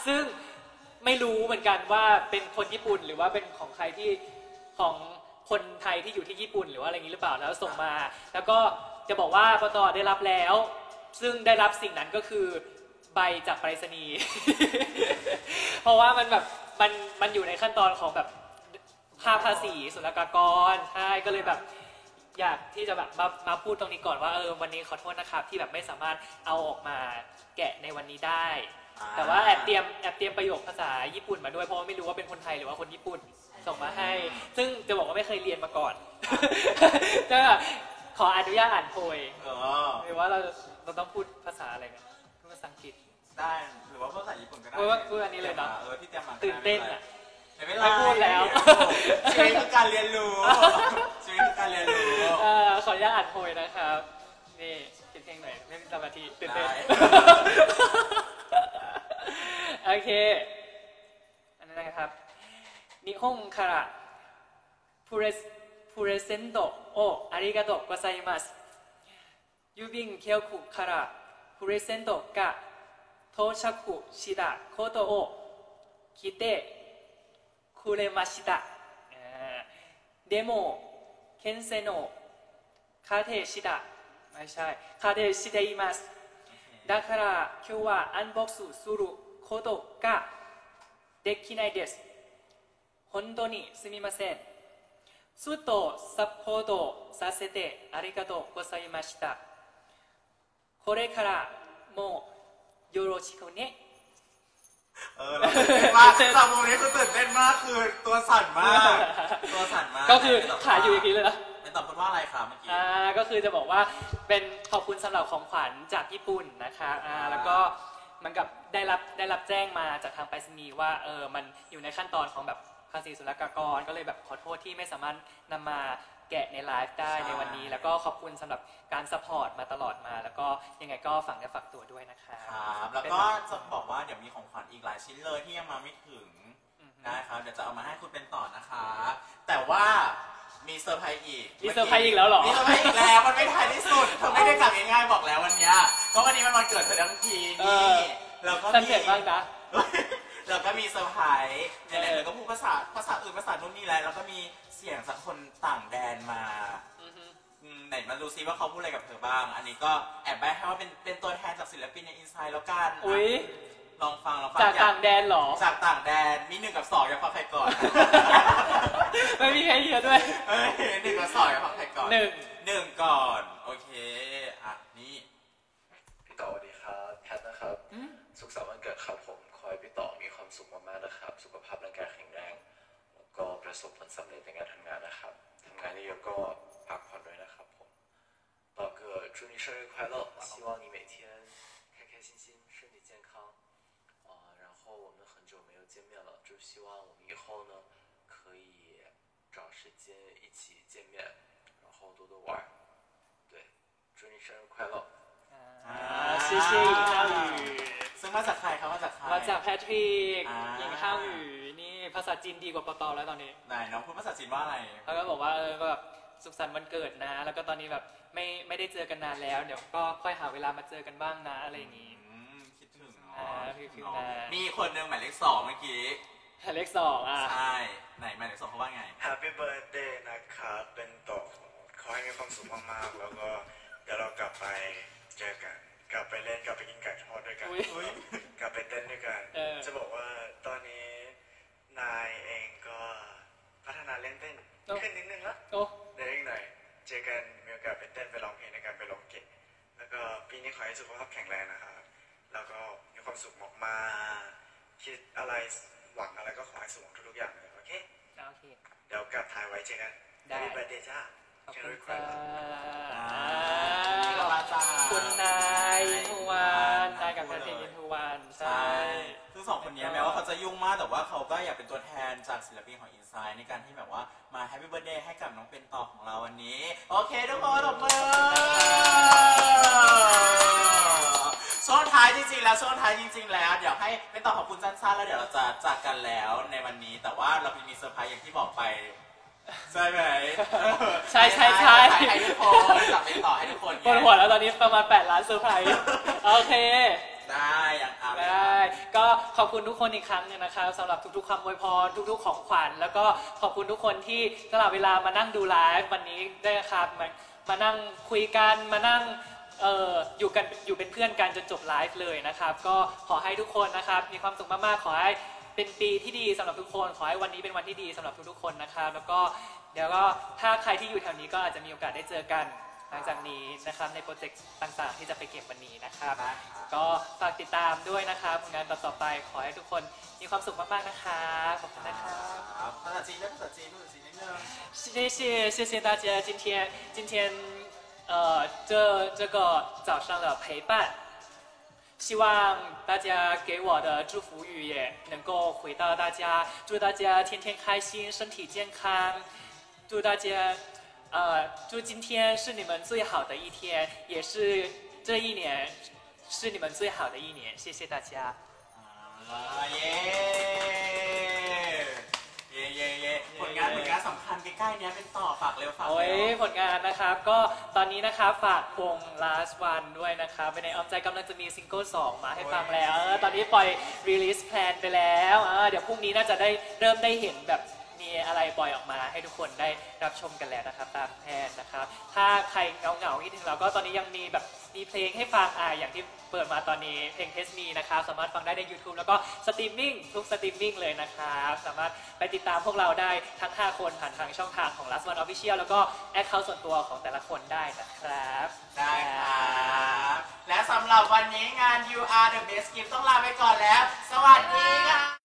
ซึ่งไม่รู้เหมือนกันว่าเป็นคนญี่ปุ่นหรือว่าเป็นของใครที่ของคนไทยที่อยู่ที่ญี่ปุ่นหรือว่าอะไรอย่างนี้หรือเปล่าแล้วส่งมาแล้วก็จะบอกว่าปตทได้รับแล้วซึ่งได้รับสิ่งนั้นก็คือใบจากไปรษณีย์ เพราะว่ามันแบบมันอยู่ในขั้นตอนของแบบค่าภาษีศุลกากรใช่ก็เลยแบบอยากที่จะแบบมาพูดตรงนี้ก่อนว่าวันนี้ขอโทษนะครับที่แบบไม่สามารถเอาออกมาแกะในวันนี้ได้แต่ว่าแอบเตรียมประโยคภาษาญี่ปุ่นมาด้วยเพราะว่าไม่รู้ว่าเป็นคนไทยหรือว่าคนญี่ปุ่นส่งมาให้ซึ่งจะบอกว่าไม่เคยเรียนมาก่อน จะขออนุญาตอ่านโพยหรือว่าเราต้องพูดภาษาอะไรกันพูดภาษาอังกฤษได้หรือว่าภาษาญี่ปุ่นก็ได้พูดอันนี้เลยเนาะที่เตรียมมาตื่นเต้นอ่ะไม่พูดแล้วชีวิตคือการเรียนรู้ชีวิตคือการเรียนรู้ขออนุญาตอ่านโพยนะครับนี่คิดเพลงหน่อยไม่มีสมาธิตื่นเต้นโอเคอันนั้นนะครับนิฮงคาระプレゼントをありがとうございます。郵便局からプレゼントが到着したことを聞いてくれました。でも検査の過程したไม่ใช่過程しています。だから今日はアンボックスすることができないです。本当にすみません。ずっとサポートさせてありがとうございました。これからもよろしくね。 เราตื่นเต้นมากจากโมนี้คือตื่นเต้นมากคือตัวสั่นมากก็คือขาอยู่อย่างนี้เลยนะเป็นตอบพูดว่าอะไรครับเมื่อกี้ก็คือจะบอกว่าเป็นขอบคุณสำหรับของขวัญจากญี่ปุ่นนะคะแล้วก็มันกับได้รับแจ้งมาจากทางไปรษณีย์ว่ามันอยู่ในขั้นตอนของแบบภาษีศุลกากรก็เลยแบบขอโทษที่ไม่สามารถนำมาแกะในไลฟ์ได้ในวันนี้แล้วก็ขอบคุณสำหรับการซัพพอร์ตมาตลอดมาแล้วก็ยังไงก็ฝากตัวด้วยนะคะครับแล้วก็จะบอกว่าเดี๋ยวมีของขวัญอีกหลายชิ้นเลยที่ยังมาไม่ถึงนะครับเดี๋ยวจะเอามาให้คุณเป็นต่อนะคะแต่ว่ามีเซอร์ไพรส์อีกมีเซอร์ไพรส์อีกแล้วหรอมีเซอร์ไพรส์อีกแล้วมันไม่ทันที่สุดเธอไม่ได้กลับง่ายๆบอกแล้ววันนี้ก็วันนี้มันวันเกิดเธอทั้งทีนี่แล้วก็มีบ้างนะแล้วก็มีเซอร์ไพรส์ไหนๆแล้วก็พูดภาษาอื่นภาษานู่นนี่แล้วก็มีเสียงจากคนต่างแดนมาไหนมาดูซิว่าเขาพูดอะไรกับเธอบ้างอันนี้ก็แอบแอบให้ว่าเป็นตัวแทนจากศิลปินในอินไซด์แล้วกันลองฟังจากต่างแดนหรอจากต่างแดนมี1 กับ 2อยากฟังใครก่อนไม่มีใครเยอะด้วย 1 กับ 2อยากฟังใครก่อน1ก่อนโอเคนี่พี่ต่อสวัสดีครับแพทนะครับสุขสันต์วันเกิดครับผมขอให้พี่ต่อมีความสุขมากๆนะครับสุขภาพร่างกายแข็งแรงแล้วก็ประสบผลสำเร็จในการทำงานนะครับทำงานเยอะก็พักผ่อนด้วยนะครับผมต่อ哥祝你生日快乐希望你每天开开心心身体健康然后我们很久没有见面了就希望我们以后呢可以找时间一起见面然后多多玩对祝你生日快乐谢谢尹浩宇ซึ่งมาจากใครครับมาจากแพทริกหญิงข้าวหรือนี่ภาษาจีนดีกว่าปตแล้วตอนนี้ไหนน้องพูดภาษาจีนว่าอะไรเขาก็บอกว่าก็แบบสุขสันต์วันเกิดนะแล้วก็ตอนนี้แบบไม่ได้เจอกันนานแล้วเดี๋ยวก็ค่อยหาเวลามาเจอกันบ้างนะอะไรอย่างนี้คิดถึงมีคนหนึ่งหมายเลข 2เมื่อกี้หมายเลข 2 ใช่ไหนหมายเลข 2เขาว่าไง Happy Birthday นะครับเป็นต่อขอให้มีความสุขมากๆแล้วก็เดี๋ยวเรากลับไปเจอกันกลับไปเล่นกลับไปกินไก่ทอดด้วยกันกลับไปเต้นด้วยกันจะบอกว่าตอนนี้นายเองก็พัฒนาเล่นเต้นขึ้นนิดนึงแล้วเดี๋ยวอีกหน่อยเจอกันมีโอกาสไปเต้นไปร้องเพลงในการไปร้องเก่งแล้วก็ปีนี้ขอให้สุขภาพแข็งแรงนะครับแล้วก็มีความสุขมากๆคิดอะไรหวังอะไรก็ขอให้สมหวังทุกๆอย่างเลยโอเคเดี๋ยวกลับถ่ายไว้เจอกัน Happy Birthday จ้าขอบคุณจ้าคุณนายทุวานนายกับแพทริกทุวานใช่ซึ่ง2 คนนี้แม้ว่าเขาจะยุ่งมากแต่ว่าเขาก็อยากเป็นตัวแทนจากศิลปินของอินไซด์ในการที่แบบว่ามาแฮปปี้เบิร์ธเดย์ให้กับน้องเป็นต่อของเราวันนี้โอเคทุกคนตบมือช่วงท้ายจริงๆแล้วเดี๋ยวให้เป็นต่อขอบคุณสั้นๆแล้วเดี๋ยวเราจะจากกันแล้วในวันนี้แต่ว่าเรามีเซอร์ไพรส์อย่างที่บอกไปใช่ไหมใช่ให้ทุกคนจับเป็นต่อให้ทุกคนปวดหัวแล้วตอนนี้ประมาณ8 ล้านเซอร์ไพรส์โอเคได้ยังอ่ะได้ก็ขอบคุณทุกคนอีกครั้งนึงนะครับสำหรับทุกๆคำอวยพรทุกๆของขวัญแล้วก็ขอบคุณทุกคนที่สละเวลามานั่งดูไลฟ์วันนี้ด้วยครับมานั่งคุยกันมานั่งอยู่เป็นเพื่อนกันจนจบไลฟ์เลยนะครับก็ขอให้ทุกคนนะครับมีความสุขมากๆขอให้เป็นปีที่ดีสำหรับทุกคนขอให้วันนี้เป็นวันที่ดีสำหรับทุกๆคนนะครับแล้วก็เดี๋ยวก็ถ้าใครที่อยู่แถวนี้ก็อาจจะมีโอกาสได้เจอกันหลังจากนี้นะครับในโปรเจกต์ต่างๆที่จะไปเก็บวันนี้นะครับก็ฝากติดตามด้วยนะครับผลงานต่อไปขอให้ทุกคนมีความสุขมากๆนะครับขอบคุณนะครับภาษาจีนนิดนึง谢谢大家今天这个早上的陪伴希望大家给我的祝福语也能够回到大家祝大家天天开心身体健康祝大家祝今天是你们最好的一天，也是这一年是你们最好的一年，谢谢大家。 ผลงานสำคัญใกล้ๆนี้เป็นต่อฝากเร็วฝากผลงานนะครับก็ตอนนี้นะครับฝากวง last one ด้วยนะครับในอ้อมใจกำลังจะมีซิงเกิล2มาให้ฟังแล้วตอนนี้ปล่อย release plan ไปแล้วเดี๋ยวพรุ่งนี้น่าจะเริ่มได้เห็นแบบมีอะไรปล่อยออกมาให้ทุกคนได้รับชมกันแล้วนะครับตามแผนนะครับถ้าใครเหงาคิดถึงเราก็ตอนนี้ยังมีแบบมีเพลงให้ฟังอย่างที่เปิดมาตอนนี้เพลง Test Me นะครับสามารถฟังได้ใน YouTube แล้วก็สตรีมมิ่งทุกสตรีมมิ่งเลยนะครับสามารถไปติดตามพวกเราได้ทั้ง5คนผ่านทางช่องทางของ Last One Official แล้วก็แอคเคาท์ส่วนตัวของแต่ละคนได้นะครับได้ครับและสำหรับวันนี้งาน You Are the Best Gift ต้องลาไปก่อนแล้วสวัสดีค่ะ